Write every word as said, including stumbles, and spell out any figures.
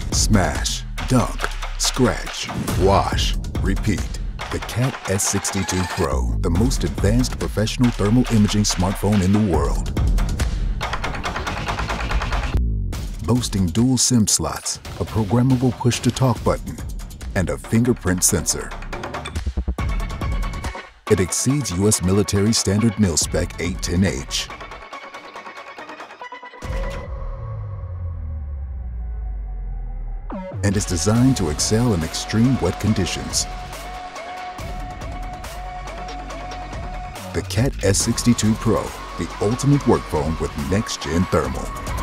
Smash, dunk, scratch, wash, repeat. The Cat S sixty-two Pro, the most advanced professional thermal imaging smartphone in the world. Boasting dual SIM slots, a programmable push-to-talk button, and a fingerprint sensor. It exceeds U S military standard mil-spec eight ten H. And is designed to excel in extreme wet conditions. The Cat S sixty-two Pro, the ultimate work phone with next-gen thermal.